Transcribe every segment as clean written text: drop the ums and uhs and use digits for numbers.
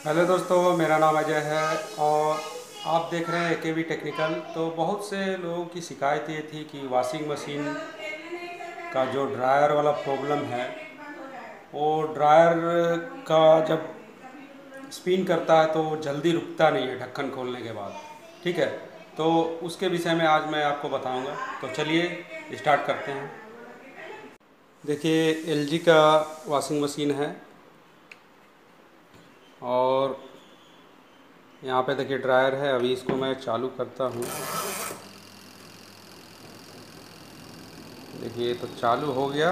Hello दोस्तों, मेरा नाम अजय है और आप देख रहे हैं एकेवी टेक्निकल। तो बहुत से लोगों की शिकायत ये थी कि वॉशिंग मशीन का जो ड्रायर वाला प्रॉब्लम है, वो ड्रायर का जब स्पिन करता है तो वो जल्दी रुकता नहीं है ढक्कन खोलने के बाद। ठीक है, तो उसके विषय में आज मैं आपको बताऊंगा। तो चलिए स्टार्ट करते हैं। देखिए, एलजी का वॉशिंग मशीन है और यहाँ पे देखिए ड्रायर है। अभी इसको मैं चालू करता हूँ। देखिए तो चालू हो गया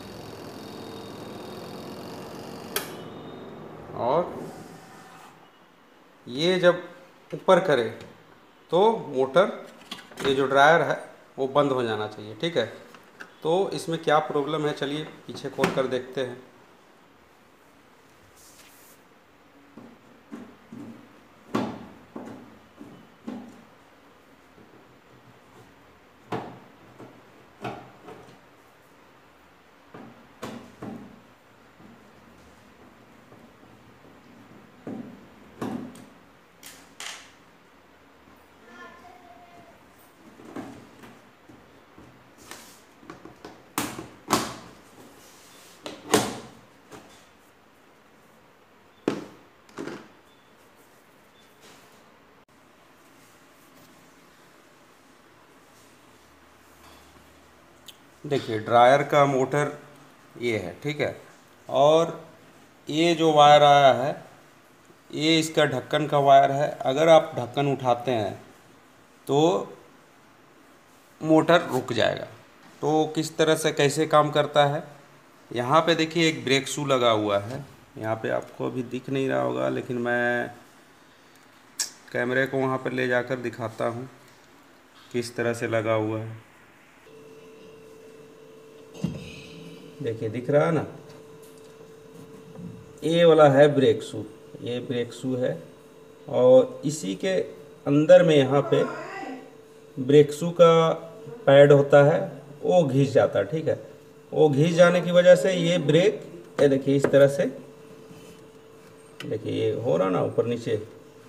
और ये जब ऊपर करे तो मोटर, ये जो ड्रायर है वो बंद हो जाना चाहिए। ठीक है, तो इसमें क्या प्रॉब्लम है, चलिए पीछे खोल कर देखते हैं। देखिए ड्रायर का मोटर ये है। ठीक है, और ये जो वायर आया है ये इसका ढक्कन का वायर है। अगर आप ढक्कन उठाते हैं तो मोटर रुक जाएगा। तो किस तरह से कैसे काम करता है, यहाँ पे देखिए एक ब्रेक शू लगा हुआ है। यहाँ पे आपको अभी दिख नहीं रहा होगा, लेकिन मैं कैमरे को वहाँ पर ले जाकर दिखाता हूँ किस तरह से लगा हुआ है। देखिए दिख रहा है ना, ये वाला है ब्रेक शू। ये ब्रेक शू है और इसी के अंदर में यहाँ पे ब्रेक शू का पैड होता है, वो घिस जाता है। ठीक है, वो घिस जाने की वजह से ये ब्रेक, ये देखिए इस तरह से, देखिए ये हो रहा ना ऊपर नीचे,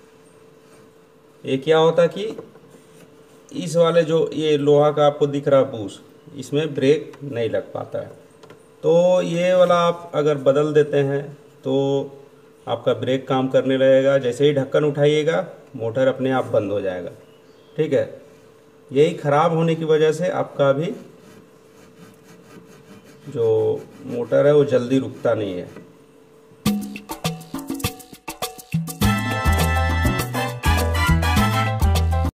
ये क्या होता है कि इस वाले जो ये लोहा का आपको दिख रहा बूश, इसमें ब्रेक नहीं लग पाता है। तो ये वाला आप अगर बदल देते हैं तो आपका ब्रेक काम करने लगेगा। जैसे ही ढक्कन उठाइएगा मोटर अपने आप बंद हो जाएगा। ठीक है, यही ख़राब होने की वजह से आपका भी जो मोटर है वो जल्दी रुकता नहीं है।